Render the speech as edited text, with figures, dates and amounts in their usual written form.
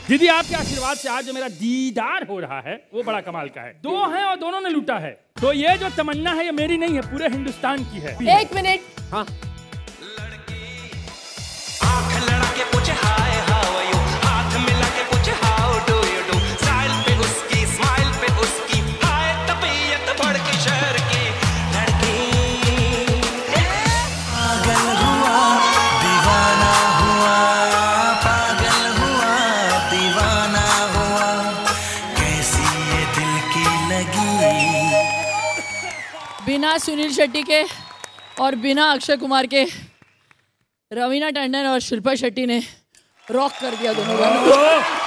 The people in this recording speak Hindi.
दीदी आपके आशीर्वाद से आज जो मेरा दीदार हो रहा है वो बड़ा कमाल का है। दो हैं और दोनों ने लूटा है। तो ये जो तमन्ना है ये मेरी नहीं है, पूरे हिंदुस्तान की है। 1 मिनट। हाँ। बिना सुनील शेट्टी के और बिना अक्षय कुमार के रवीना टंडन और शिल्पा शेट्टी ने रॉक कर दिया दोनों गानों को।